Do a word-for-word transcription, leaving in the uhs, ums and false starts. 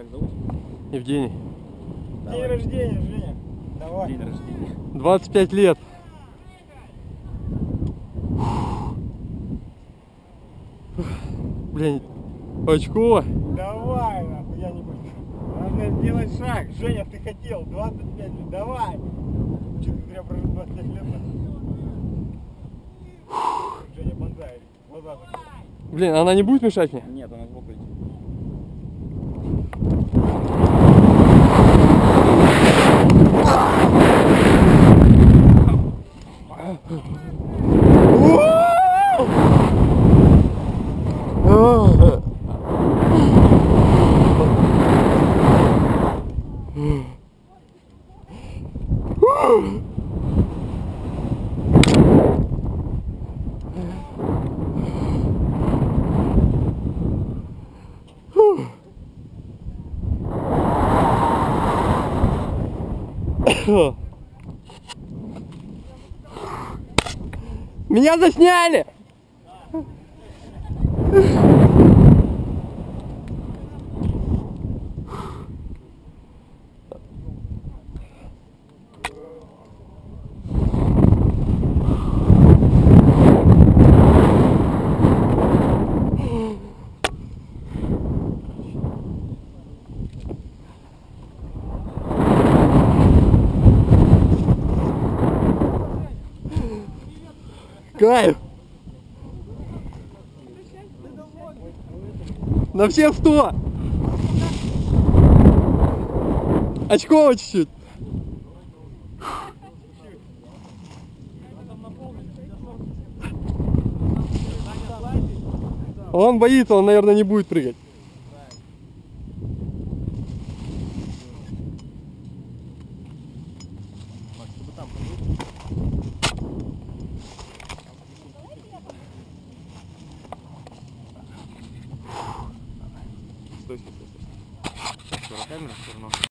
Как зовут? Евгений. Давай. День рождения, Женя. Давай. День рождения. двадцать пять лет. Блин, очко. Давай, нахуй, я не буду. Надо сделать шаг. Женя, ты хотел. двадцать пять лет. Давай. Че, ты зря прожил двадцать пять лет? Женя, бонзай. Глаза закрой. Блин, она не будет мешать мне? Нет, она сбоку идет. Меня засняли! Кайф! На всех сто! Очково чуть-чуть! Он боится, он, наверное, не будет прыгать. Стой, стой, стой. Камера все равно.